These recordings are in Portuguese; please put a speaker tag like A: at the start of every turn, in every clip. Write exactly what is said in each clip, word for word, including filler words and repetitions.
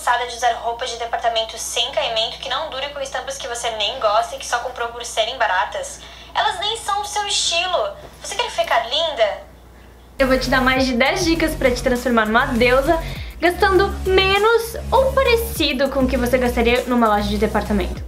A: cansada de usar roupas de departamento sem caimento que não duram, com estampas que você nem gosta e que só comprou por serem baratas? Elas nem são o seu estilo. Você quer ficar linda?
B: Eu vou te dar mais de dez dicas pra te transformar numa deusa, gastando menos ou parecido com o que você gastaria numa loja de departamento.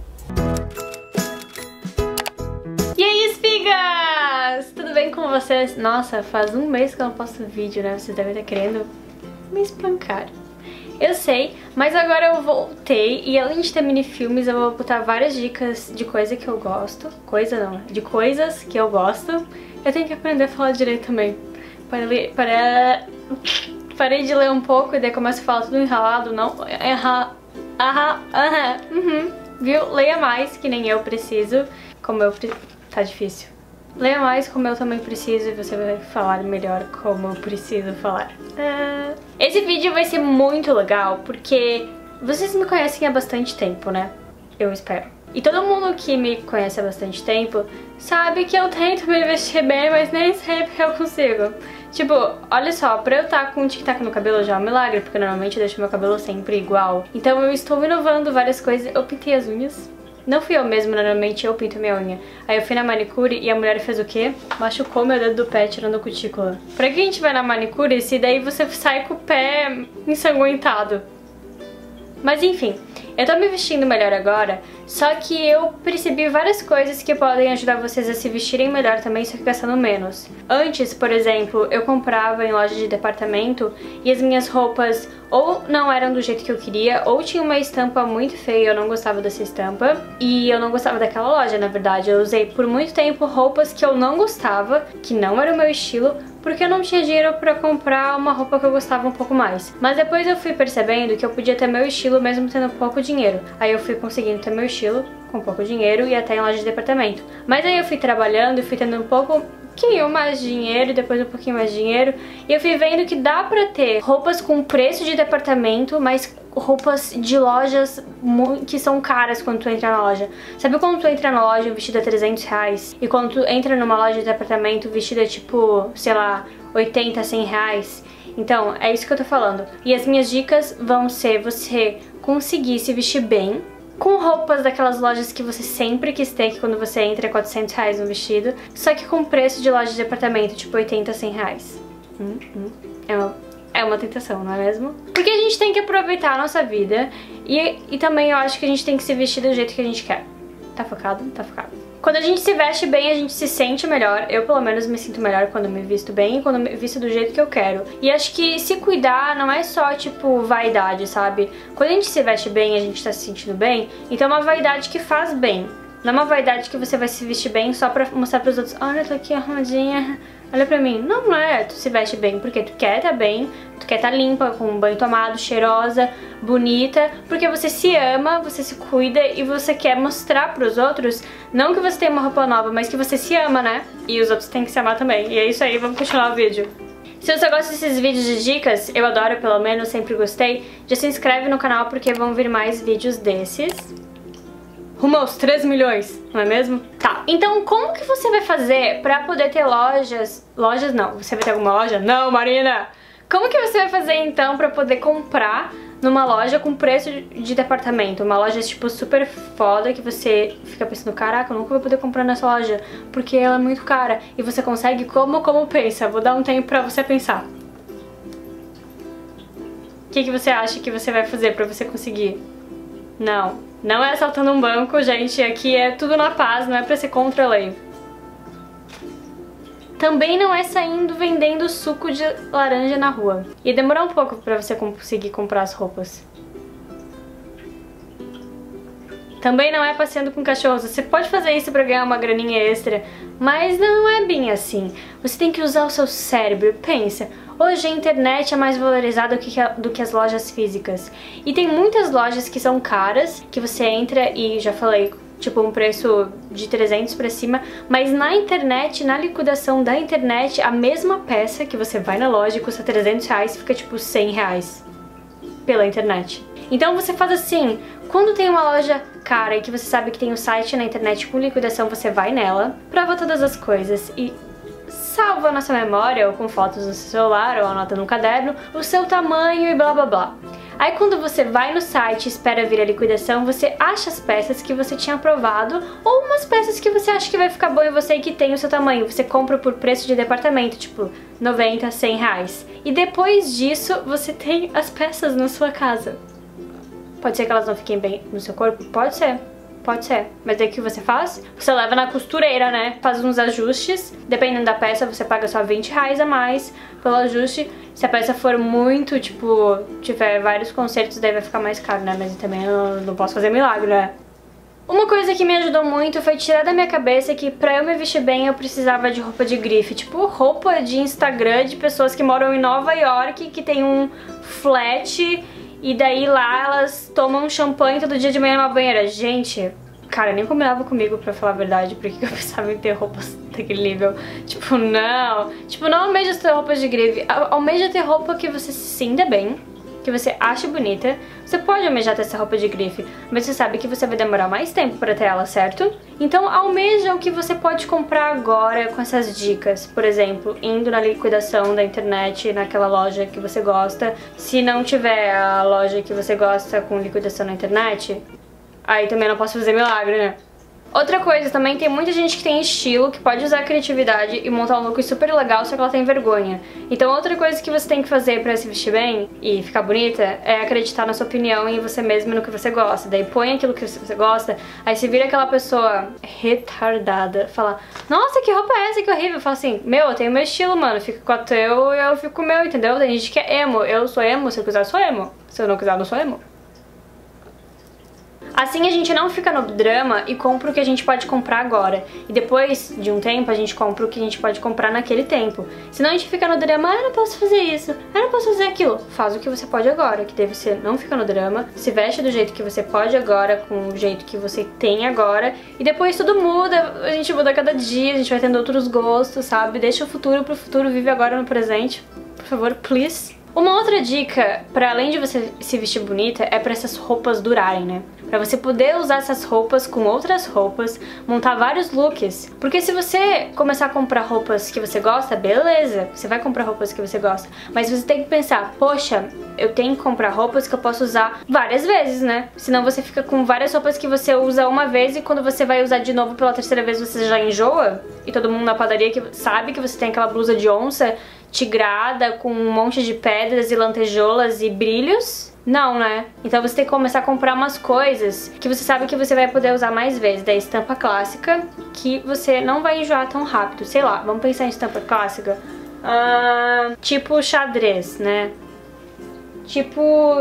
B: E aí, espigas! Tudo bem com vocês? Nossa, faz um mês que eu não posto vídeo, né? Vocês devem estar querendo me espancar. Eu sei, mas agora eu voltei e além de ter mini filmes, eu vou botar várias dicas de coisa que eu gosto. Coisa não, de coisas que eu gosto. Eu tenho que aprender a falar direito também. Para ler, para... Parei de ler um pouco e daí começo a falar tudo enrolado, não? Aham, aham, aham, uhum. Viu? Leia mais, que nem eu preciso. Como eu... Pre... Tá difícil. Leia mais como eu também preciso e você vai falar melhor como eu preciso falar. Uh... Esse vídeo vai ser muito legal porque vocês me conhecem há bastante tempo, né? Eu espero. E todo mundo que me conhece há bastante tempo sabe que eu tento me vestir bem, mas nem sempre eu consigo. Tipo, olha só, pra eu estar com um tic-tac no cabelo já é um milagre, porque normalmente eu deixo meu cabelo sempre igual. Então eu estou inovando várias coisas. Eu pintei as unhas. Não fui eu mesma, normalmente eu pinto minha unha. Aí eu fui na manicure e a mulher fez o quê? Machucou meu dedo do pé tirando a cutícula. Pra que a gente vai na manicure se daí você sai com o pé ensanguentado? Mas enfim, eu tô me vestindo melhor agora, só que eu percebi várias coisas que podem ajudar vocês a se vestirem melhor também, só que gastando menos. Antes, por exemplo, eu comprava em loja de departamento e as minhas roupas ou não eram do jeito que eu queria, ou tinha uma estampa muito feia, eu não gostava dessa estampa, e eu não gostava daquela loja, na verdade. Eu usei por muito tempo roupas que eu não gostava, que não era o meu estilo, porque eu não tinha dinheiro pra comprar uma roupa que eu gostava um pouco mais. Mas depois eu fui percebendo que eu podia ter meu estilo mesmo tendo pouco dinheiro. Aí eu fui conseguindo ter meu estilo com pouco dinheiro e até em loja de departamento. Mas aí eu fui trabalhando e fui tendo um pouco... um pouquinho mais dinheiro e depois um pouquinho mais dinheiro e eu fui vendo que dá pra ter roupas com preço de departamento, mas roupas de lojas que são caras quando tu entra na loja. Sabe quando tu entra na loja o vestido é trezentos reais e quando tu entra numa loja de departamento o vestido é tipo, sei lá, oitenta, cem reais? Então, é isso que eu tô falando. E as minhas dicas vão ser você conseguir se vestir bem com roupas daquelas lojas que você sempre quis ter, que quando você entra é quatrocentos reais no vestido, só que com preço de loja de departamento, tipo oitenta, cem reais. Hum, hum. É, uma, é uma tentação, não é mesmo? Porque a gente tem que aproveitar a nossa vida e, e também eu acho que a gente tem que se vestir do jeito que a gente quer. Tá focado? Tá focado. Quando a gente se veste bem, a gente se sente melhor. Eu, pelo menos, me sinto melhor quando eu me visto bem e quando eu me visto do jeito que eu quero. E acho que se cuidar não é só, tipo, vaidade, sabe? Quando a gente se veste bem e a gente tá se sentindo bem, então é uma vaidade que faz bem. Não é uma vaidade que você vai se vestir bem só pra mostrar pros outros: olha, eu tô aqui arrumadinha, olha pra mim. Não, não é. Tu se veste bem porque tu quer tá bem, tu quer tá limpa, com um banho tomado, cheirosa, bonita, porque você se ama, você se cuida e você quer mostrar pros outros, não que você tem uma roupa nova, mas que você se ama, né? E os outros têm que se amar também. E é isso aí, vamos continuar o vídeo. Se você gosta desses vídeos de dicas, eu adoro, pelo menos, sempre gostei, já se inscreve no canal porque vão vir mais vídeos desses. Rumo aos três milhões, não é mesmo? Tá, então como que você vai fazer pra poder ter lojas... Lojas não, você vai ter alguma loja? Não, Marina! Como que você vai fazer então pra poder comprar numa loja com preço de departamento? Uma loja tipo super foda que você fica pensando: caraca, eu nunca vou poder comprar nessa loja porque ela é muito cara. E você consegue como, como pensa? Vou dar um tempo pra você pensar. O que que você acha que você vai fazer pra você conseguir? Não, não é assaltando um banco, gente. Aqui é tudo na paz, não é pra ser contra a lei. Também não é saindo vendendo suco de laranja na rua. Ia demorar um pouco pra você conseguir comprar as roupas. Também não é passeando com cachorros. Você pode fazer isso pra ganhar uma graninha extra, mas não é bem assim. Você tem que usar o seu cérebro. Pensa, hoje a internet é mais valorizada do que, do que as lojas físicas. E tem muitas lojas que são caras, que você entra e, já falei, tipo um preço de trezentos pra cima, mas na internet, na liquidação da internet, a mesma peça que você vai na loja e custa trezentos reais fica tipo cem reais pela internet. Então você faz assim: quando tem uma loja cara e que você sabe que tem o site na internet com liquidação, você vai nela, prova todas as coisas e salva na sua memória ou com fotos no seu celular ou anota no caderno o seu tamanho e blá blá blá. Aí quando você vai no site e espera vir a liquidação, você acha as peças que você tinha aprovado ou umas peças que você acha que vai ficar bom em você e que tem o seu tamanho. Você compra por preço de departamento, tipo noventa, cem reais. E depois disso, você tem as peças na sua casa. Pode ser que elas não fiquem bem no seu corpo? Pode ser. Pode ser. Mas daí o que você faz? Você leva na costureira, né? Faz uns ajustes. Dependendo da peça, você paga só vinte reais a mais pelo ajuste. Se a peça for muito, tipo, tiver vários consertos, daí vai ficar mais caro, né? Mas também eu não posso fazer milagre, né? Uma coisa que me ajudou muito foi tirar da minha cabeça que pra eu me vestir bem eu precisava de roupa de grife. Tipo, roupa de Instagram de pessoas que moram em Nova York, que tem um flat... E daí lá elas tomam champanhe todo dia de manhã numa banheira. Gente, cara, nem combinava comigo, pra falar a verdade, porque eu pensava em ter roupas daquele nível. Tipo, não. Tipo, não almeja ter roupas de grife. Almeja ter roupa que você se sinta bem, que você acha bonita. Você pode almejar ter essa roupa de grife, mas você sabe que você vai demorar mais tempo pra ter ela, certo? Então almeja o que você pode comprar agora com essas dicas. Por exemplo, indo na liquidação da internet, naquela loja que você gosta. Se não tiver a loja que você gosta com liquidação na internet, aí também não posso fazer milagre, né? Outra coisa também, tem muita gente que tem estilo, que pode usar a criatividade e montar um look super legal, só que ela tem vergonha. Então outra coisa que você tem que fazer pra se vestir bem e ficar bonita é acreditar na sua opinião e em você mesma, no que você gosta. Daí põe aquilo que você gosta, aí se vira aquela pessoa retardada, fala: nossa, que roupa é essa, que horrível. Fala assim: meu, eu tenho meu estilo, mano, fica com o teu e eu fico com o meu, entendeu? Tem gente que é emo, eu sou emo, se eu quiser eu sou emo, se eu não quiser eu não sou emo. Assim a gente não fica no drama e compra o que a gente pode comprar agora. E depois de um tempo a gente compra o que a gente pode comprar naquele tempo. Senão a gente fica no drama: ah, eu não posso fazer isso, ah, eu não posso fazer aquilo. Faz o que você pode agora, que daí você não fica no drama. Se veste do jeito que você pode agora, com o jeito que você tem agora. E depois tudo muda, a gente muda cada dia, a gente vai tendo outros gostos, sabe? Deixa o futuro pro futuro, vive agora no presente. Por favor, please. Uma outra dica, pra além de você se vestir bonita, é pra essas roupas durarem, né? Pra você poder usar essas roupas com outras roupas, montar vários looks. Porque se você começar a comprar roupas que você gosta, beleza, você vai comprar roupas que você gosta. Mas você tem que pensar: poxa, eu tenho que comprar roupas que eu posso usar várias vezes, né? Senão você fica com várias roupas que você usa uma vez e quando você vai usar de novo pela terceira vez você já enjoa. E todo mundo na padaria que sabe que você tem aquela blusa de onça tigrada com um monte de pedras e lantejoulas e brilhos. Não, né? Então você tem que começar a comprar umas coisas que você sabe que você vai poder usar mais vezes. Da estampa clássica, que você não vai enjoar tão rápido. Sei lá, vamos pensar em estampa clássica. Uh, tipo xadrez, né? Tipo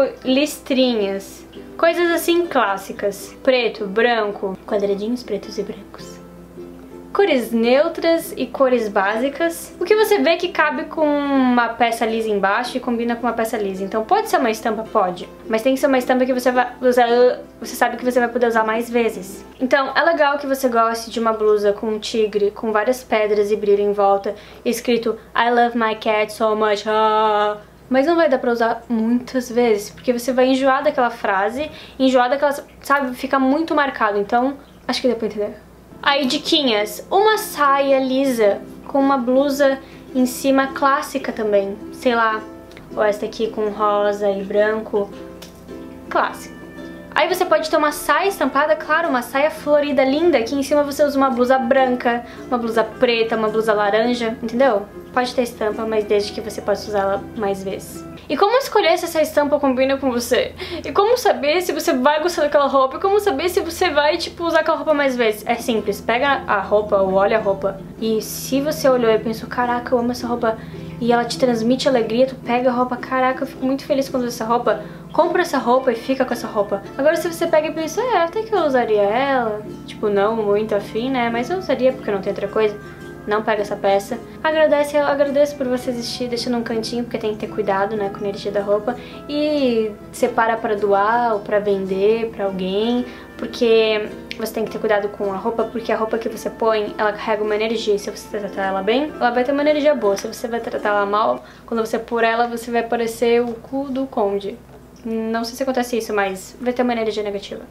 B: listrinhas. Coisas assim clássicas. Preto, branco, quadradinhos pretos e brancos. Cores neutras e cores básicas. O que você vê que cabe com uma peça lisa embaixo e combina com uma peça lisa. Então pode ser uma estampa? Pode. Mas tem que ser uma estampa que você vai usar, você sabe que você vai poder usar mais vezes. Então é legal que você goste de uma blusa com um tigre, com várias pedras e brilho em volta, escrito I love my cat so much. Ah. Mas não vai dar pra usar muitas vezes, porque você vai enjoar daquela frase, enjoar daquela, sabe, fica muito marcado. Então acho que deu pra entender. Aí, diquinhas, uma saia lisa com uma blusa em cima clássica também, sei lá, ou esta aqui com rosa e branco, clássico. Aí você pode ter uma saia estampada, claro, uma saia florida linda, que em cima você usa uma blusa branca, uma blusa preta, uma blusa laranja, entendeu? Pode ter estampa, mas desde que você possa usá-la mais vezes. E como escolher se essa estampa combina com você? E como saber se você vai gostar daquela roupa? E como saber se você vai, tipo, usar aquela roupa mais vezes? É simples, pega a roupa ou olha a roupa. E se você olhou e pensou: caraca, eu amo essa roupa, e ela te transmite alegria, tu pega a roupa: caraca, eu fico muito feliz quando uso essa roupa. Compra essa roupa e fica com essa roupa. Agora se você pega e pensa: é, até que eu usaria ela. Tipo, não muito afim, né? Mas eu usaria porque não tem outra coisa. Não pega essa peça. Agradece, eu agradeço por você existir, deixa num cantinho, porque tem que ter cuidado, né, com a energia da roupa. E separa pra doar ou pra vender pra alguém, porque você tem que ter cuidado com a roupa, porque a roupa que você põe, ela carrega uma energia. E se você tratar ela bem, ela vai ter uma energia boa. Se você vai tratar ela mal, quando você pôr ela, você vai parecer o cu do conde. Não sei se acontece isso, mas vai ter uma energia negativa.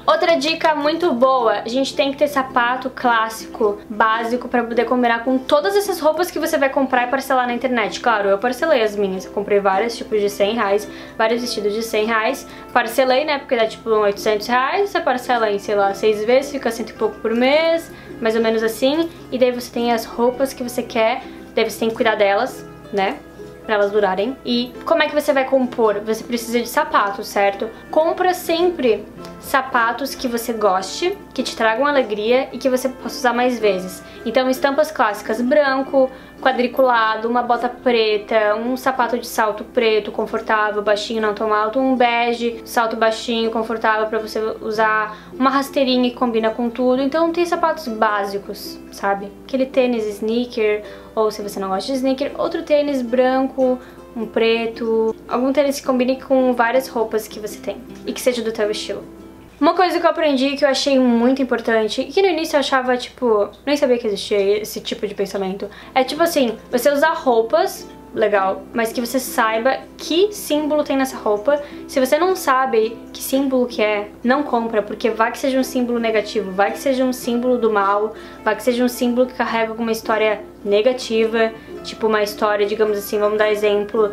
B: Outra dica muito boa, a gente tem que ter sapato clássico, básico, pra poder combinar com todas essas roupas que você vai comprar e parcelar na internet. Claro, eu parcelei as minhas, eu comprei vários tipos de cem reais, vários vestidos de cem reais, parcelei, né, porque dá tipo oitocentos reais, você parcela em, sei lá, seis vezes, fica cento e pouco por mês, mais ou menos assim, e daí você tem as roupas que você quer, daí você tem que cuidar delas, né, pra elas durarem. E como é que você vai compor? Você precisa de sapatos, certo? Compra sempre sapatos que você goste, que te tragam alegria e que você possa usar mais vezes. Então, estampas clássicas: branco, quadriculado, uma bota preta, um sapato de salto preto, confortável, baixinho, não tão alto, um bege, salto baixinho, confortável pra você usar, uma rasteirinha que combina com tudo. Então, tem sapatos básicos, sabe? Aquele tênis sneaker, ou se você não gosta de sneaker, outro tênis branco, um preto, algum tênis que combine com várias roupas que você tem e que seja do teu estilo. Uma coisa que eu aprendi que eu achei muito importante, e que no início eu achava, tipo, nem sabia que existia esse tipo de pensamento, é tipo assim, você usar roupas, legal, mas que você saiba que símbolo tem nessa roupa. Se você não sabe que símbolo que é, não compra, porque vai que seja um símbolo negativo, vai que seja um símbolo do mal, vai que seja um símbolo que carrega alguma história negativa, tipo uma história, digamos assim, vamos dar exemplo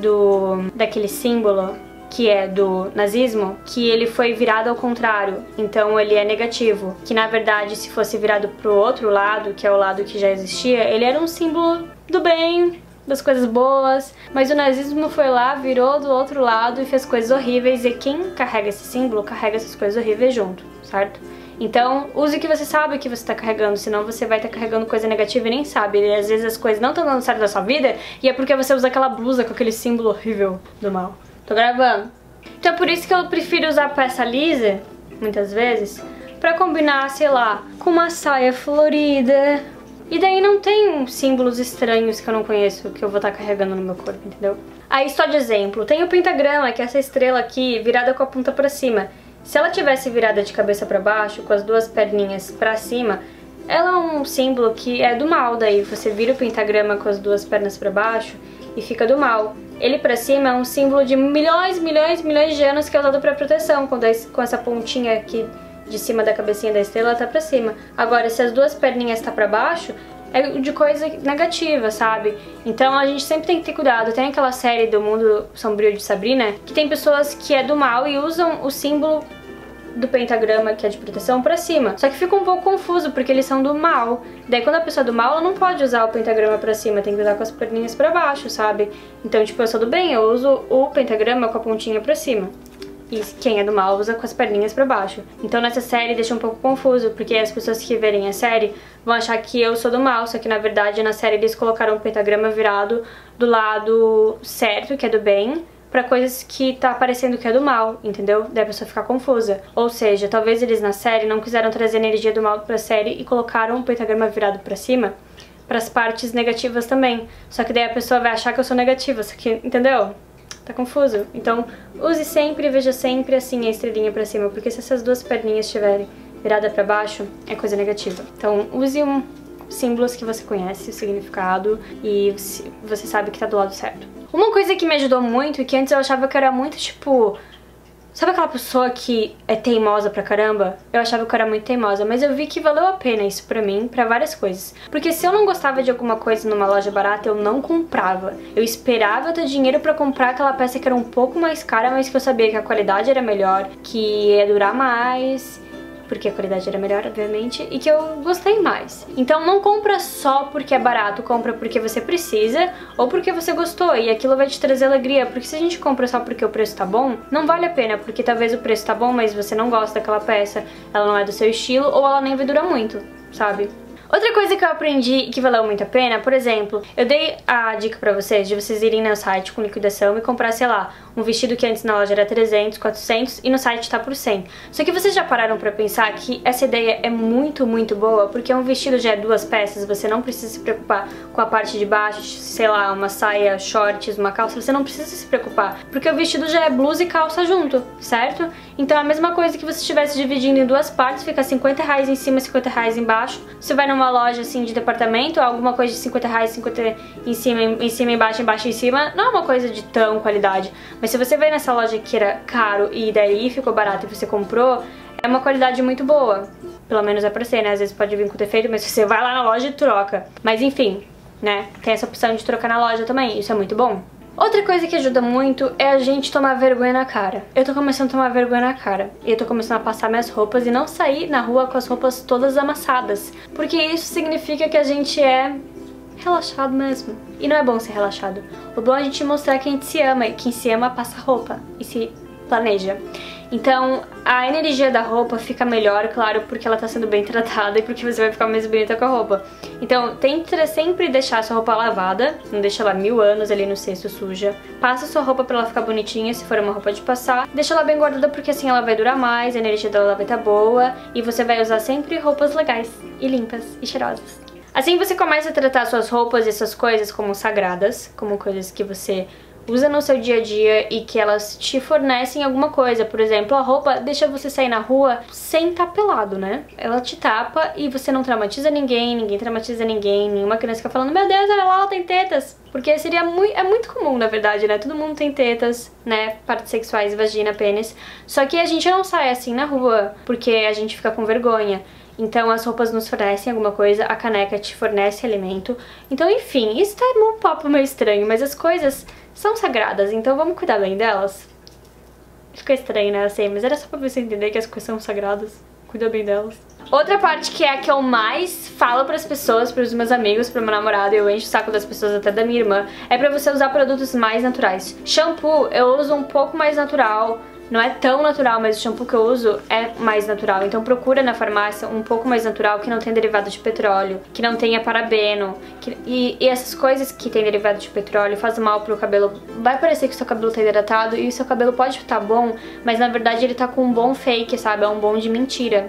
B: do daquele símbolo que é do nazismo, que ele foi virado ao contrário, então ele é negativo, que na verdade se fosse virado pro outro lado, que é o lado que já existia, ele era um símbolo do bem, das coisas boas, mas o nazismo foi lá, virou do outro lado e fez coisas horríveis, e quem carrega esse símbolo, carrega essas coisas horríveis junto, certo? Então, use o que você sabe que você está carregando, senão você vai estar carregando coisa negativa e nem sabe. E às vezes as coisas não estão dando certo na sua vida, e é porque você usa aquela blusa com aquele símbolo horrível do mal. Tô gravando. Então é por isso que eu prefiro usar peça lisa, muitas vezes, pra combinar, sei lá, com uma saia florida. E daí não tem símbolos estranhos que eu não conheço, que eu vou estar carregando no meu corpo, entendeu? Aí, só de exemplo, tem o pentagrama, que é essa estrela aqui, virada com a ponta pra cima. Se ela tivesse virada de cabeça pra baixo, com as duas perninhas pra cima, ela é um símbolo que é do mal. Daí você vira o pentagrama com as duas pernas pra baixo e fica do mal. Ele pra cima é um símbolo de milhões, milhões, milhões de anos, que é usado pra proteção, quando com essa pontinha aqui de cima da cabecinha da estrela tá pra cima. Agora, se as duas perninhas tá pra baixo, é de coisa negativa, sabe? Então a gente sempre tem que ter cuidado. Tem aquela série do Mundo Sombrio de Sabrina, que tem pessoas que é do mal e usam o símbolo do pentagrama, que é de proteção, pra cima. Só que fica um pouco confuso, porque eles são do mal. Daí quando a pessoa é do mal, ela não pode usar o pentagrama pra cima, tem que usar com as perninhas pra baixo, sabe? Então, tipo, eu sou do bem, eu uso o pentagrama com a pontinha pra cima. E quem é do mal usa com as perninhas pra baixo. Então nessa série deixa um pouco confuso, porque as pessoas que verem a série vão achar que eu sou do mal, só que na verdade na série eles colocaram o pentagrama virado do lado certo, que é do bem, pra coisas que tá parecendo que é do mal, entendeu? Daí a pessoa ficar confusa. Ou seja, talvez eles na série não quiseram trazer energia do mal pra série e colocaram o pentagrama virado pra cima pras partes negativas também. Só que daí a pessoa vai achar que eu sou negativa, só que, entendeu? Tá confuso? Então, use sempre e veja sempre assim a estrelinha pra cima, porque se essas duas perninhas estiverem viradas pra baixo, é coisa negativa. Então, use um símbolos que você conhece, o significado, e você sabe que tá do lado certo. Uma coisa que me ajudou muito, e que antes eu achava que era muito, tipo... Sabe aquela pessoa que é teimosa pra caramba? Eu achava que eu era muito teimosa, mas eu vi que valeu a pena isso pra mim, pra várias coisas. Porque se eu não gostava de alguma coisa numa loja barata, eu não comprava. Eu esperava eu ter dinheiro pra comprar aquela peça que era um pouco mais cara, mas que eu sabia que a qualidade era melhor, que ia durar mais, porque a qualidade era melhor, obviamente, e que eu gostei mais. Então não compra só porque é barato, compra porque você precisa ou porque você gostou, e aquilo vai te trazer alegria, porque se a gente compra só porque o preço tá bom, não vale a pena, porque talvez o preço tá bom, mas você não gosta daquela peça, ela não é do seu estilo, ou ela nem vai durar muito, sabe? Outra coisa que eu aprendi e que valeu muito a pena, por exemplo, eu dei a dica pra vocês de vocês irem no site com liquidação e comprar, sei lá, um vestido que antes na loja era trezentos, quatrocentos e no site tá por cem. Só que vocês já pararam pra pensar que essa ideia é muito, muito boa, porque um vestido já é duas peças, você não precisa se preocupar com a parte de baixo, sei lá, uma saia, shorts, uma calça, você não precisa se preocupar, porque o vestido já é blusa e calça junto, certo? Então é a mesma coisa que você estivesse dividindo em duas partes, fica cinquenta reais em cima e cinquenta reais embaixo. Você vai numa loja assim de departamento, alguma coisa de cinquenta reais, cinquenta em cima, em cima, embaixo, embaixo, em cima, não é uma coisa de tão qualidade. Mas se você vai nessa loja que era caro e daí ficou barato e você comprou, é uma qualidade muito boa. Pelo menos é pra ser, né? Às vezes pode vir com defeito, mas você vai lá na loja e troca. Mas enfim, né? Tem essa opção de trocar na loja também, isso é muito bom. Outra coisa que ajuda muito é a gente tomar vergonha na cara. Eu tô começando a tomar vergonha na cara. E eu tô começando a passar minhas roupas e não sair na rua com as roupas todas amassadas. Porque isso significa que a gente é relaxado mesmo. E não é bom ser relaxado. O bom é a gente mostrar que a gente se ama. E quem se ama passa roupa e se planeja. Então a energia da roupa fica melhor, claro, porque ela tá sendo bem tratada e porque você vai ficar mais bonita com a roupa. Então tenta sempre deixar a sua roupa lavada, não deixa ela mil anos ali no cesto suja. Passa a sua roupa pra ela ficar bonitinha, se for uma roupa de passar. Deixa ela bem guardada porque assim ela vai durar mais, a energia dela vai estar boa e você vai usar sempre roupas legais e limpas e cheirosas. Assim você começa a tratar suas roupas e suas coisas como sagradas, como coisas que você usa no seu dia a dia e que elas te fornecem alguma coisa. Por exemplo, a roupa deixa você sair na rua sem estar pelado, né? Ela te tapa e você não traumatiza ninguém, ninguém traumatiza ninguém, nenhuma criança fica falando, meu Deus, olha lá, ela tem tetas. Porque seria muito, é muito comum, na verdade, né? Todo mundo tem tetas, né? Partes sexuais, vagina, pênis. Só que a gente não sai assim na rua, porque a gente fica com vergonha. Então as roupas nos fornecem alguma coisa, a caneca te fornece alimento. Então, enfim, isso tá um papo meio estranho, mas as coisas são sagradas, então vamos cuidar bem delas. Ficou estranho, né? Eu sei, mas era só pra você entender que as coisas são sagradas. Cuida bem delas. Outra parte que é a que eu mais falo pras pessoas, pros meus amigos, pro meu namorado, e eu encho o saco das pessoas, até da minha irmã, é pra você usar produtos mais naturais. Shampoo eu uso um pouco mais natural. Não é tão natural, mas o shampoo que eu uso é mais natural. Então procura na farmácia um pouco mais natural, que não tenha derivado de petróleo, que não tenha parabeno. Que, e, e essas coisas que tem derivado de petróleo fazem mal pro cabelo. Vai parecer que o seu cabelo tá hidratado e o seu cabelo pode estar bom, mas na verdade ele tá com um bom fake, sabe? É um bom de mentira.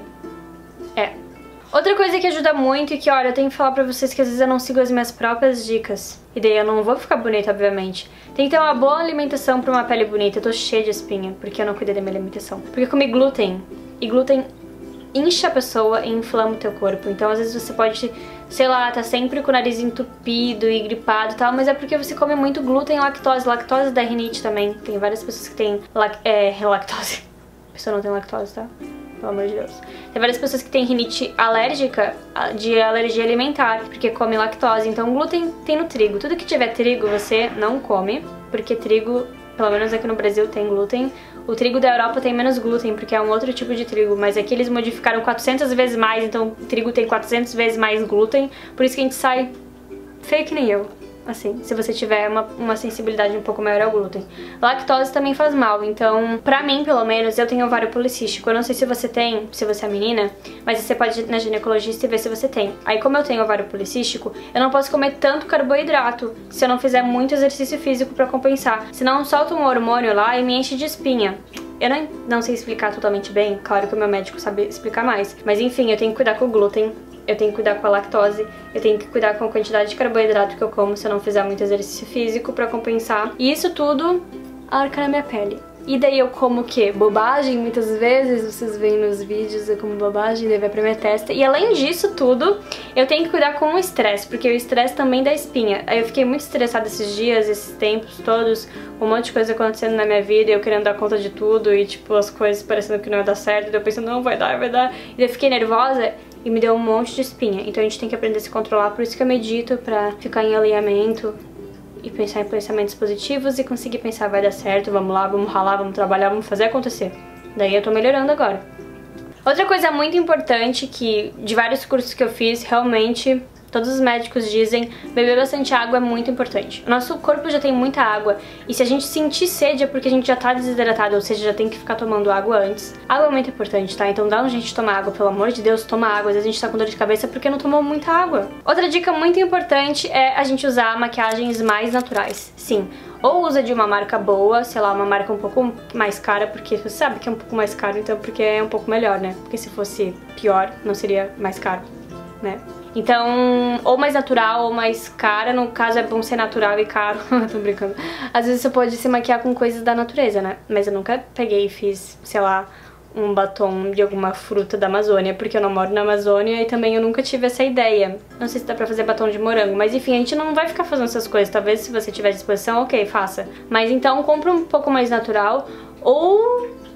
B: É. Outra coisa que ajuda muito e que, olha, eu tenho que falar pra vocês que às vezes eu não sigo as minhas próprias dicas. E daí eu não vou ficar bonita, obviamente. Tem que ter uma boa alimentação pra uma pele bonita. Eu tô cheia de espinha, porque eu não cuidei da minha alimentação. Porque eu comi glúten. E glúten incha a pessoa e inflama o teu corpo. Então às vezes você pode, sei lá, tá sempre com o nariz entupido e gripado e tal, mas é porque você come muito glúten e lactose. Lactose dá rinite também. Tem várias pessoas que têm lac é, lactose. A pessoa não tem lactose, tá? Pelo amor de Deus. Tem várias pessoas que têm rinite alérgica, de alergia alimentar, porque come lactose. Então glúten tem no trigo. Tudo que tiver trigo você não come, porque trigo, pelo menos aqui no Brasil, tem glúten. O trigo da Europa tem menos glúten, porque é um outro tipo de trigo, mas aqui eles modificaram quatrocentas vezes mais, então o trigo tem quatrocentas vezes mais glúten, por isso que a gente sai feio que nem eu. Assim, se você tiver uma, uma sensibilidade um pouco maior ao glúten. Lactose também faz mal, então, pra mim, pelo menos, eu tenho ovário policístico. Eu não sei se você tem, se você é menina, mas você pode ir na ginecologista e ver se você tem. Aí, como eu tenho ovário policístico, eu não posso comer tanto carboidrato se eu não fizer muito exercício físico pra compensar. Senão, solta um hormônio lá e me enche de espinha. Eu não, não sei explicar totalmente bem, claro que o meu médico sabe explicar mais. Mas enfim, eu tenho que cuidar com o glúten, eu tenho que cuidar com a lactose, eu tenho que cuidar com a quantidade de carboidrato que eu como se eu não fizer muito exercício físico pra compensar. E isso tudo arca na minha pele. E daí eu como o quê? Bobagem, muitas vezes, vocês veem nos vídeos, eu como bobagem, daí vai pra minha testa. E além disso tudo, eu tenho que cuidar com o estresse, porque o estresse também dá espinha. Aí eu fiquei muito estressada esses dias, esses tempos todos, um monte de coisa acontecendo na minha vida, eu querendo dar conta de tudo e tipo, as coisas parecendo que não ia dar certo, e eu pensando, não, vai dar, vai dar. E daí eu fiquei nervosa e me deu um monte de espinha. Então a gente tem que aprender a se controlar, por isso que eu medito, pra ficar em alinhamento e pensar em pensamentos positivos e conseguir pensar, vai dar certo, vamos lá, vamos ralar, vamos trabalhar, vamos fazer acontecer. Daí eu tô melhorando agora. Outra coisa muito importante que de vários cursos que eu fiz, realmente todos os médicos dizem, beber bastante água é muito importante. O nosso corpo já tem muita água e se a gente sentir sede é porque a gente já tá desidratado, ou seja, já tem que ficar tomando água antes. Água é muito importante, tá? Então dá um jeito de tomar água, pelo amor de Deus, toma água. Às vezes a gente tá com dor de cabeça porque não tomou muita água. Outra dica muito importante é a gente usar maquiagens mais naturais. Sim, ou usa de uma marca boa, sei lá, uma marca um pouco mais cara, porque você sabe que é um pouco mais caro, então porque é um pouco melhor, né? Porque se fosse pior, não seria mais caro, né? Então, ou mais natural ou mais cara, no caso é bom ser natural e caro, tô brincando. Às vezes você pode se maquiar com coisas da natureza, né? Mas eu nunca peguei e fiz, sei lá, um batom de alguma fruta da Amazônia, porque eu não moro na Amazônia e também eu nunca tive essa ideia. Não sei se dá pra fazer batom de morango, mas enfim, a gente não vai ficar fazendo essas coisas. Talvez se você tiver disposição, ok, faça. Mas então compra um pouco mais natural ou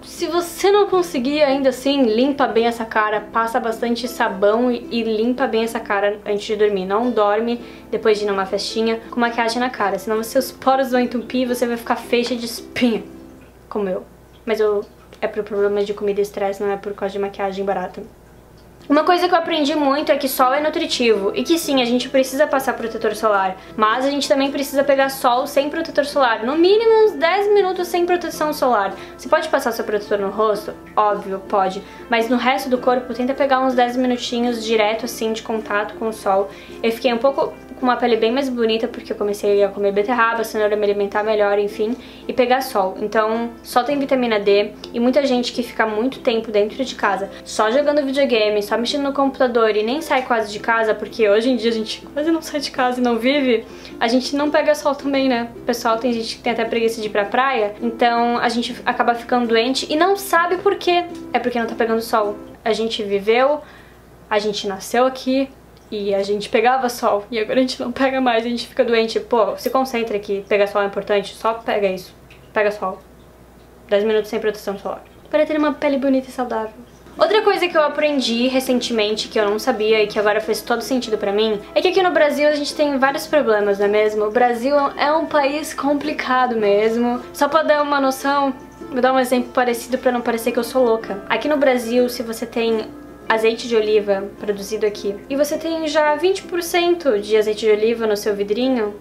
B: se você não conseguir ainda assim, limpa bem essa cara, passa bastante sabão e, e limpa bem essa cara antes de dormir. Não dorme depois de ir numa festinha com maquiagem na cara, senão os seus poros vão entupir e você vai ficar fecha de espinha, como eu. Mas eu, é por problema de comida e estresse, não é por causa de maquiagem barata. Uma coisa que eu aprendi muito é que sol é nutritivo e que sim, a gente precisa passar protetor solar, mas a gente também precisa pegar sol sem protetor solar, no mínimo uns dez minutos sem proteção solar. Você pode passar seu protetor no rosto? Óbvio, pode, mas no resto do corpo tenta pegar uns dez minutinhos direto assim de contato com o sol. Eu fiquei um pouco com uma pele bem mais bonita porque eu comecei a comer beterraba, cenoura, me alimentar melhor, enfim, e pegar sol. Então, sol tem vitamina D e muita gente que fica muito tempo dentro de casa, só jogando videogame, só mexendo no computador e nem sai quase de casa, porque hoje em dia a gente quase não sai de casa e não vive, a gente não pega sol também, né? O pessoal, tem gente que tem até preguiça de ir pra praia, então a gente acaba ficando doente e não sabe por quê. É porque não tá pegando sol. A gente viveu, a gente nasceu aqui, e a gente pegava sol, e agora a gente não pega mais, a gente fica doente. Pô, se concentra aqui, pegar sol é importante, só pega isso. Pega sol. dez minutos sem proteção solar. Para ter uma pele bonita e saudável. Outra coisa que eu aprendi recentemente, que eu não sabia e que agora fez todo sentido pra mim, é que aqui no Brasil a gente tem vários problemas, não é mesmo? O Brasil é um país complicado mesmo. Só pra dar uma noção, vou dar um exemplo parecido pra não parecer que eu sou louca. Aqui no Brasil, se você tem azeite de oliva produzido aqui e você tem já vinte por cento de azeite de oliva no seu vidrinho,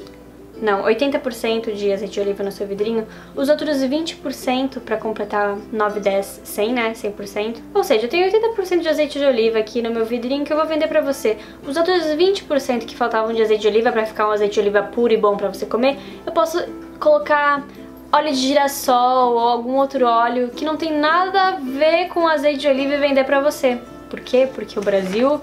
B: não, oitenta por cento de azeite de oliva no seu vidrinho, os outros vinte por cento para completar nove, dez, cem, né, cem por cento. Ou seja, eu tenho oitenta por cento de azeite de oliva aqui no meu vidrinho que eu vou vender pra você. Os outros vinte por cento que faltavam de azeite de oliva para ficar um azeite de oliva puro e bom pra você comer, eu posso colocar óleo de girassol ou algum outro óleo que não tem nada a ver com azeite de oliva e vender pra você. Por quê? Porque o Brasil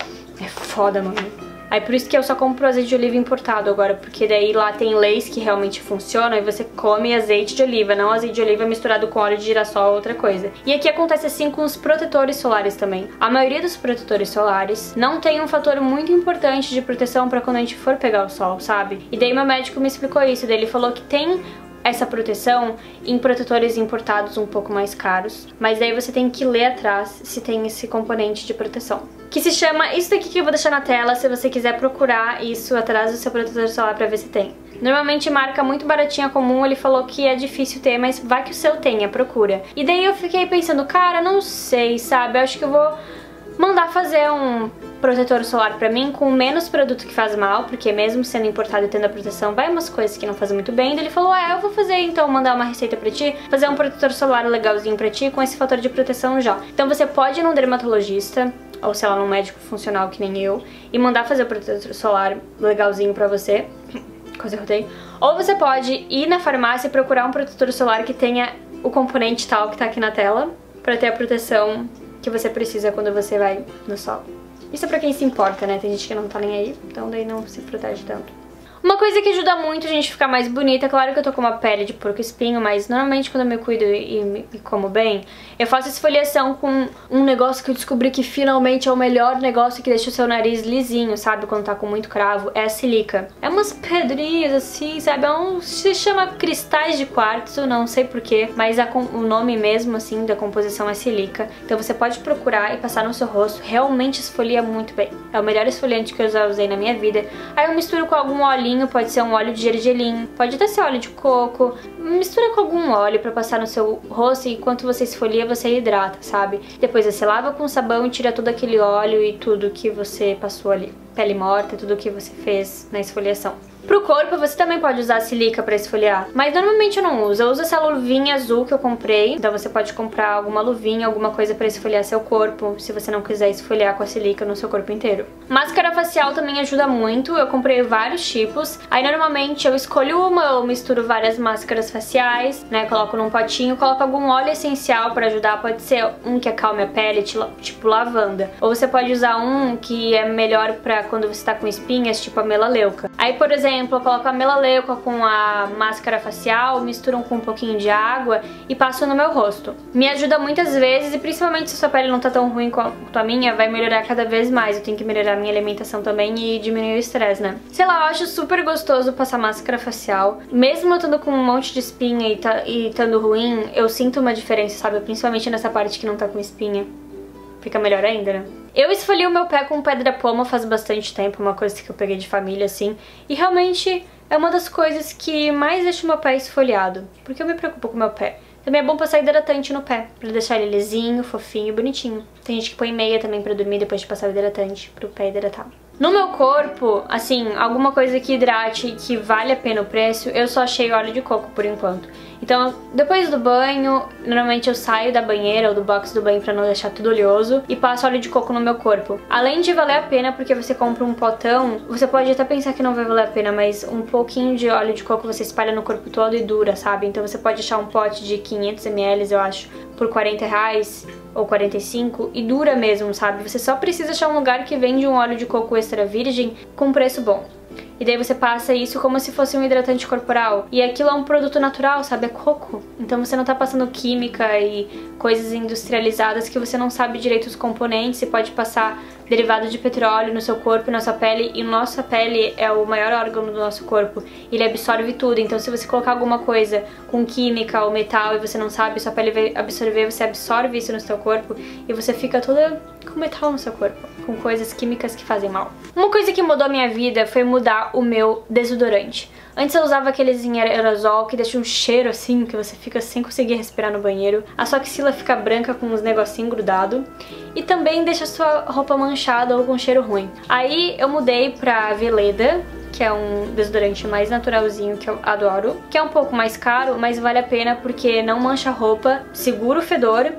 B: é foda, mano. Aí por isso que eu só compro azeite de oliva importado agora, porque daí lá tem leis que realmente funcionam e você come azeite de oliva, não azeite de oliva misturado com óleo de girassol ou outra coisa. E aqui acontece assim com os protetores solares também. A maioria dos protetores solares não tem um fator muito importante de proteção pra quando a gente for pegar o sol, sabe? E daí meu médico me explicou isso, daí ele falou que tem essa proteção em protetores importados um pouco mais caros, mas daí você tem que ler atrás se tem esse componente de proteção, que se chama isso daqui que eu vou deixar na tela se você quiser procurar isso atrás do seu protetor solar pra ver se tem. Normalmente marca muito baratinha comum, ele falou que é difícil ter, mas vai que o seu tenha, procura. E daí eu fiquei pensando, cara, não sei, sabe, eu acho que eu vou mandar fazer um protetor solar pra mim com menos produto que faz mal, porque mesmo sendo importado e tendo a proteção, vai umas coisas que não fazem muito bem. Ele falou, é, eu vou fazer então, mandar uma receita pra ti, fazer um protetor solar legalzinho pra ti com esse fator de proteção já. Então você pode ir num dermatologista, ou sei lá, num médico funcional que nem eu, e mandar fazer o protetor solar legalzinho pra você, quase derrotei. Ou você pode ir na farmácia e procurar um protetor solar que tenha o componente tal que tá aqui na tela, pra ter a proteção que você precisa quando você vai no sol. Isso é pra quem se importa, né? Tem gente que não tá nem aí, então daí não se protege tanto. Uma coisa que ajuda muito a gente ficar mais bonita, claro que eu tô com uma pele de porco espinho, mas normalmente quando eu me cuido e me e como bem, eu faço esfoliação com um negócio que eu descobri que finalmente é o melhor negócio que deixa o seu nariz lisinho, sabe? Quando tá com muito cravo, é a silica. É umas pedrinhas assim, sabe? É um, se chama cristais de quartzo, não sei porquê, mas a, o nome mesmo assim da composição é silica. Então você pode procurar e passar no seu rosto, realmente esfolia muito bem. É o melhor esfoliante que eu já usei na minha vida. Aí eu misturo com algum óleo, pode ser um óleo de gergelim, pode até ser óleo de coco, mistura com algum óleo pra passar no seu rosto e enquanto você esfolia você hidrata, sabe? Depois você lava com sabão e tira todo aquele óleo e tudo que você passou ali, pele morta, tudo que você fez na esfoliação. Pro corpo você também pode usar a silica pra esfoliar, mas normalmente eu não uso, eu uso essa luvinha azul que eu comprei, então você pode comprar alguma luvinha, alguma coisa pra esfoliar seu corpo, se você não quiser esfoliar com a silica no seu corpo inteiro. Máscara facial também ajuda muito, eu comprei vários tipos, aí normalmente eu escolho uma, eu misturo várias máscaras faciais, né, coloco num potinho, coloco algum óleo essencial pra ajudar, pode ser um que acalme a pele, tipo lavanda, ou você pode usar um que é melhor pra quando você tá com espinhas, tipo a melaleuca. Aí, por exemplo, exemplo, eu coloco a melaleuca com a máscara facial, misturo com um pouquinho de água e passo no meu rosto. Me ajuda muitas vezes e principalmente se sua pele não tá tão ruim quanto a minha, vai melhorar cada vez mais. Eu tenho que melhorar a minha alimentação também e diminuir o estresse, né? Sei lá, eu acho super gostoso passar máscara facial. Mesmo eu estando com um monte de espinha e tá, e estando ruim, eu sinto uma diferença, sabe? Principalmente nessa parte que não tá com espinha. Fica melhor ainda, né? Eu esfoliei o meu pé com pedra poma faz bastante tempo, uma coisa que eu peguei de família, assim. E realmente é uma das coisas que mais deixa o meu pé esfoliado. Porque eu me preocupo com o meu pé. Também é bom passar hidratante no pé, pra deixar ele lisinho, fofinho e bonitinho. Tem gente que põe meia também pra dormir depois de passar o hidratante, pro pé hidratar. No meu corpo, assim, alguma coisa que hidrate e que vale a pena o preço, eu só achei óleo de coco por enquanto. Então, depois do banho, normalmente eu saio da banheira ou do box do banho pra não deixar tudo oleoso e passo óleo de coco no meu corpo. Além de valer a pena, porque você compra um potão, você pode até pensar que não vai valer a pena, mas um pouquinho de óleo de coco você espalha no corpo todo e dura, sabe? Então você pode achar um pote de quinhentos mililitros, eu acho, por quarenta reais ou quarenta e cinco e dura mesmo, sabe? Você só precisa achar um lugar que vende um óleo de coco extra virgem com preço bom. E daí você passa isso como se fosse um hidratante corporal. E aquilo é um produto natural, sabe? É coco. Então você não tá passando química e coisas industrializadas que você não sabe direito os componentes. Você pode passar derivado de petróleo no seu corpo e na sua pele. E nossa pele é o maior órgão do nosso corpo. Ele absorve tudo. Então se você colocar alguma coisa com química ou metal e você não sabe, sua pele vai absorver, você absorve isso no seu corpo e você fica toda com metal no seu corpo, com coisas químicas que fazem mal. Uma coisa que mudou a minha vida foi mudar o meu desodorante. Antes eu usava aqueles em aerosol que deixa um cheiro assim, que você fica sem conseguir respirar no banheiro. A sua axila fica branca com uns negocinhos grudados. E também deixa a sua roupa manchada ou com cheiro ruim. Aí eu mudei pra Veleda, que é um desodorante mais naturalzinho que eu adoro. Que é um pouco mais caro, mas vale a pena porque não mancha a roupa, segura o fedor.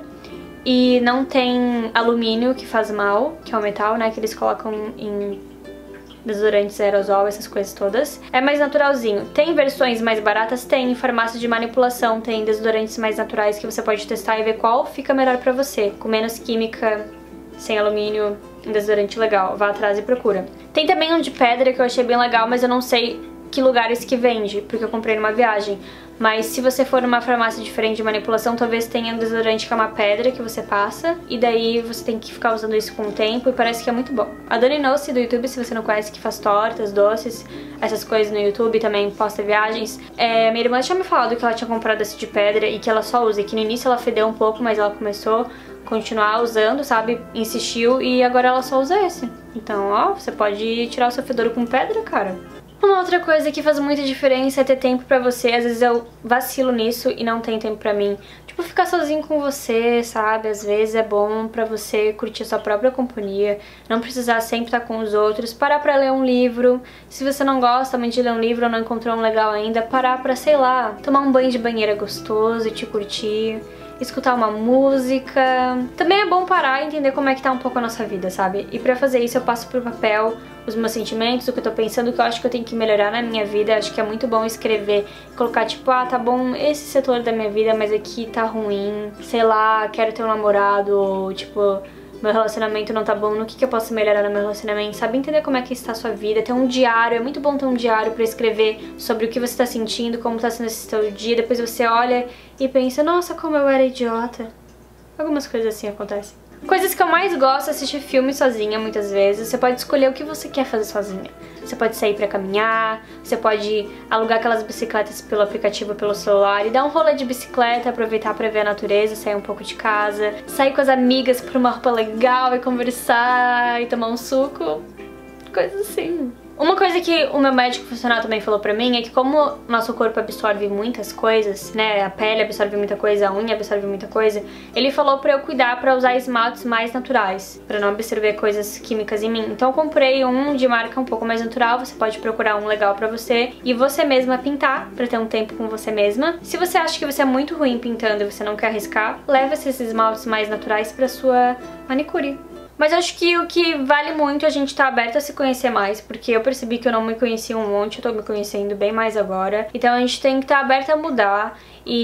B: E não tem alumínio que faz mal, que é o metal, né, que eles colocam em desodorantes aerosol, essas coisas todas. É mais naturalzinho. Tem versões mais baratas? Tem. Em farmácia de manipulação tem desodorantes mais naturais que você pode testar e ver qual fica melhor pra você. Com menos química, sem alumínio, um desodorante legal. Vá atrás e procura. Tem também um de pedra que eu achei bem legal, mas eu não sei que lugares que vende, porque eu comprei numa viagem. Mas se você for numa farmácia diferente de manipulação, talvez tenha um desodorante que é uma pedra que você passa. E daí você tem que ficar usando isso com o tempo e parece que é muito bom. A Dani Nossi do YouTube, se você não conhece, que faz tortas, doces, essas coisas no YouTube, também posta viagens. É, minha irmã tinha me falado que ela tinha comprado esse de pedra e que ela só usa. E que no início ela fedeu um pouco, mas ela começou a continuar usando, sabe? Insistiu e agora ela só usa esse. Então, ó, você pode tirar o seu fedor com pedra, cara. Uma outra coisa que faz muita diferença é ter tempo pra você. Às vezes eu vacilo nisso e não tenho tempo pra mim. Tipo, ficar sozinho com você, sabe? Às vezes é bom pra você curtir a sua própria companhia, não precisar sempre estar com os outros. Parar pra ler um livro. Se você não gosta muito de ler um livro ou não encontrou um legal ainda, parar pra, sei lá, tomar um banho de banheira gostoso e te curtir. Escutar uma música. Também é bom parar e entender como é que tá um pouco a nossa vida, sabe? E pra fazer isso eu passo pro papel os meus sentimentos, o que eu tô pensando, o que eu acho que eu tenho que melhorar na minha vida. Acho que é muito bom escrever, colocar tipo, ah, tá bom esse setor da minha vida, mas aqui tá ruim. Sei lá, quero ter um namorado, ou tipo, meu relacionamento não tá bom, no que que eu posso melhorar no meu relacionamento, sabe? Entender como é que está a sua vida, ter um diário, é muito bom ter um diário pra escrever sobre o que você tá sentindo, como tá sendo esse seu dia, depois você olha e pensa, nossa, como eu era idiota. Algumas coisas assim acontecem. Coisas que eu mais gosto é assistir filme sozinha, muitas vezes. Você pode escolher o que você quer fazer sozinha. Você pode sair pra caminhar, você pode alugar aquelas bicicletas pelo aplicativo, pelo celular e dar um rolê de bicicleta, aproveitar pra ver a natureza, sair um pouco de casa, sair com as amigas por uma roupa legal e conversar e tomar um suco, coisas assim. Uma coisa que o meu médico funcional também falou pra mim é que como nosso corpo absorve muitas coisas, né, a pele absorve muita coisa, a unha absorve muita coisa, ele falou pra eu cuidar pra usar esmaltes mais naturais, pra não absorver coisas químicas em mim. Então eu comprei um de marca um pouco mais natural, você pode procurar um legal pra você e você mesma pintar, pra ter um tempo com você mesma. Se você acha que você é muito ruim pintando e você não quer arriscar, leva esses esmaltes mais naturais pra sua manicure. Mas acho que o que vale muito é a gente tá aberta a se conhecer mais, porque eu percebi que eu não me conhecia um monte, eu tô me conhecendo bem mais agora. Então a gente tem que estar tá aberta a mudar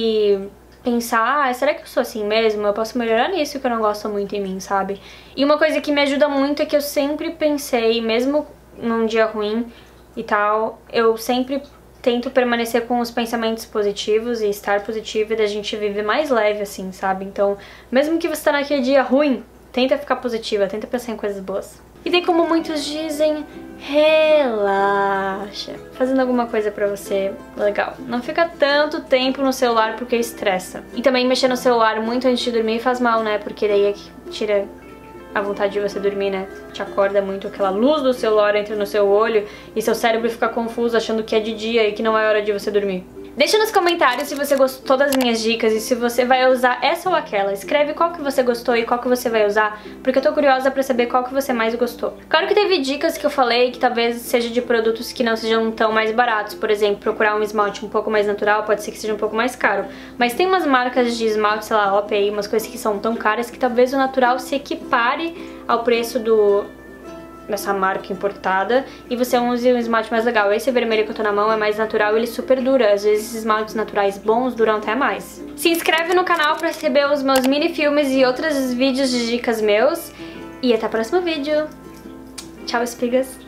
B: e pensar, ah, será que eu sou assim mesmo? Eu posso melhorar nisso que eu não gosto muito em mim, sabe? E uma coisa que me ajuda muito é que eu sempre pensei, mesmo num dia ruim, e tal, eu sempre tento permanecer com os pensamentos positivos e estar positivo, e da gente viver mais leve, assim, sabe? Então, mesmo que você tá naquele dia ruim, tenta ficar positiva, tenta pensar em coisas boas. E tem como muitos dizem, relaxa, fazendo alguma coisa pra você legal. Não fica tanto tempo no celular porque estressa. E também mexer no celular muito antes de dormir faz mal, né? Porque daí é que tira a vontade de você dormir, né? Te acorda muito, aquela luz do celular entra no seu olho e seu cérebro fica confuso achando que é de dia e que não é hora de você dormir. Deixa nos comentários se você gostou das minhas dicas e se você vai usar essa ou aquela. Escreve qual que você gostou e qual que você vai usar, porque eu tô curiosa pra saber qual que você mais gostou. Claro que teve dicas que eu falei que talvez seja de produtos que não sejam tão mais baratos. Por exemplo, procurar um esmalte um pouco mais natural pode ser que seja um pouco mais caro. Mas tem umas marcas de esmalte, sei lá, O P aí, umas coisas que são tão caras que talvez o natural se equipare ao preço do... dessa marca importada, e você use um esmalte mais legal. Esse vermelho que eu tô na mão é mais natural e ele super dura. Às vezes esses esmaltes naturais bons duram até mais. Se inscreve no canal pra receber os meus mini filmes e outros vídeos de dicas meus. E até o próximo vídeo. Tchau, espigas!